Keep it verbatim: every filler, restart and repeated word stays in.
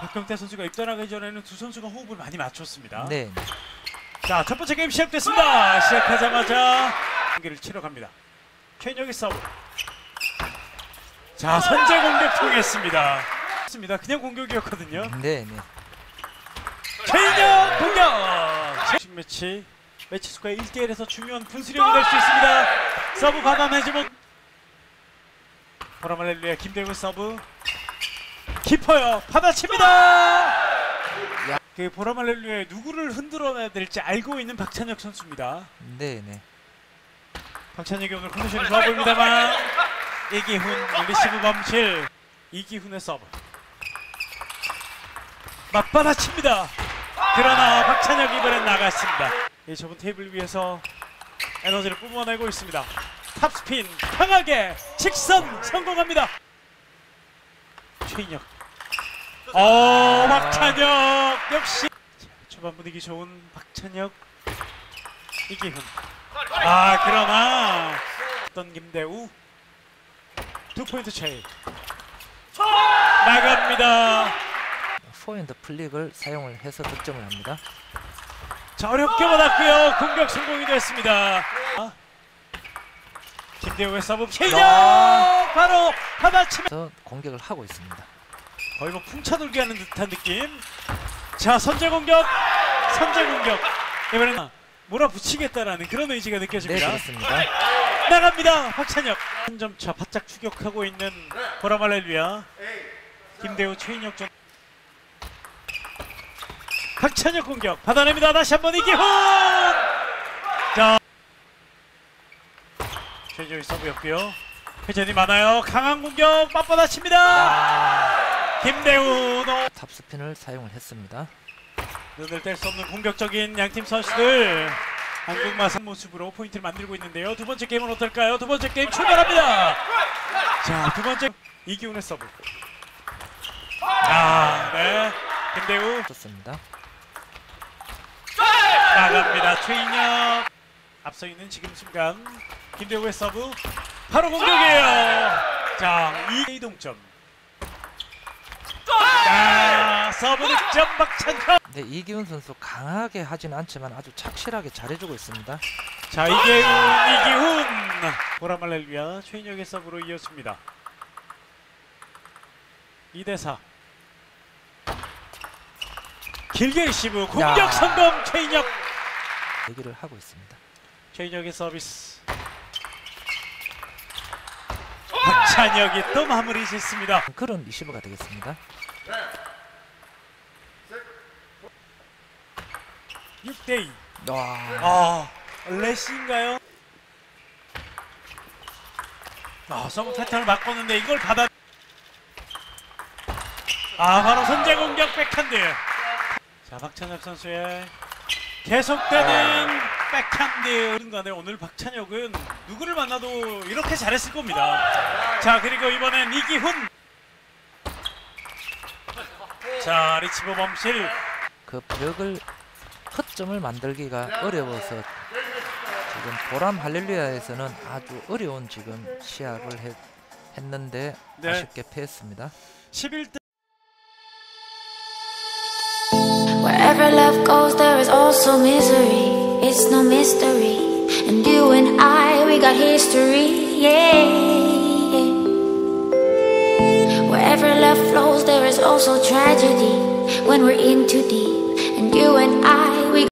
박경태 선수가 입단하기 전에는 두 선수가 호흡을 많이 맞췄습니다. 네. 자, 첫 번째 게임 시작됐습니다. 시작하자마자 경기를 치러 갑니다. 최인혁의 서브. 자, 선제 공격 통했습니다. 그냥 공격이었거든요. 네, 네. 최인혁 공격! 매치 매치 스코어 일 대 일에서 중요한 분수령이 될 수 있습니다. 서브 받아내지 못. 보라말렐루의 김대우 서브 깊어요. 받아칩니다. 그 보라말렐루의 누구를 흔들어내야 될지 알고 있는 박찬혁 선수입니다. 네, 네. 박찬혁이 오늘 컨디션이 좋아 보입니다만 이기훈 리시브 범실. 이기훈의 서브 맞받아칩니다. 그러나 박찬혁이 이번엔 나갔습니다. 이 좁은 테이블 위에서 에너지를 뿜어내고 있습니다. 탑스핀 강하게 직선 성공합니다. 최인혁. 어, 박찬혁 역시. 자, 초반 분위기 좋은 박찬혁. 이기훈. 아, 그러나 어떤 김대우 두 포인트 차이. 나갑니다. 포핸드 플릭을 사용을 해서 득점을 합니다. 자, 어렵게 받았고요. 공격 성공이 됐습니다. 아, 김대우의 서브 최인혁 바로 받아치면서 공격을 하고 있습니다. 거의 뭐 풍차돌기 하는 듯한 느낌. 자, 선제 공격, 선제 공격. 이번에는 몰아붙이겠다라는 그런 의지가 느껴집니다. 네, 그렇습니다. 나갑니다. 박찬혁. 한 점 차 바짝 추격하고 있는 보라말렐루야. 김대우, 최인혁 전. 박찬혁 공격 받아냅니다. 다시 한번 이기훈. 자, 최인혁의 서브였고요. 회전이 많아요. 강한 공격 맞받아칩니다. 김대우 너. 탑스핀을 사용을 했습니다. 눈을 뗄 수 없는 공격적인 양팀 선수들. 한국마산 모습으로 포인트를 만들고 있는데요. 두 번째 게임은 어떨까요? 두 번째 게임 출발합니다. 자, 두 번째 이기훈의 서브. 아, 네. 김대우 좋습니다. 나갑니다. 최인혁. 앞서 있는 지금 순간 김대우의 서브 바로 공격이에요. 자, 이 동점. 아, 서브 득점 박찬혁. 네, 이기훈 선수 강하게 하진 않지만 아주 착실하게 잘해주고 있습니다. 자, 이기훈, 이기훈. 보라말렐루야 최인혁의 서브로 이어집니다. 이 대 사. 길게 리시브 공격 야. 성공. 최인혁. 얘기를 하고 있습니다. 최인혁의 서비스. 박찬혁이 또 마무리 짓습니다. 그런 리시브가 되겠습니다. 육 대 이. 와. 아, 레시인가요? 아, 서브 패턴을 바꿨는데 이걸 받아. 아, 바로 선제 공격 백핸드. 자, 박찬혁 선수의 계속되는 백핸드. 순간에 오늘 박찬혁은 누구를 만나도 이렇게 잘했을 겁니다. 자, 그리고 이번엔 이기훈. 자, 리치버 범실. 그 벽을 허점을 만들기가 어려워서 지금 보람 할렐루야에서는 아주 어려운 지금 시합을 했, 했는데 네. 아쉽게 패했습니다. 십일 대 Wherever love goes, there is also misery. It's no mystery. And you and I, we got history. Yeah, yeah. Wherever love flows, there is also tragedy. When we're in too deep, and you and I.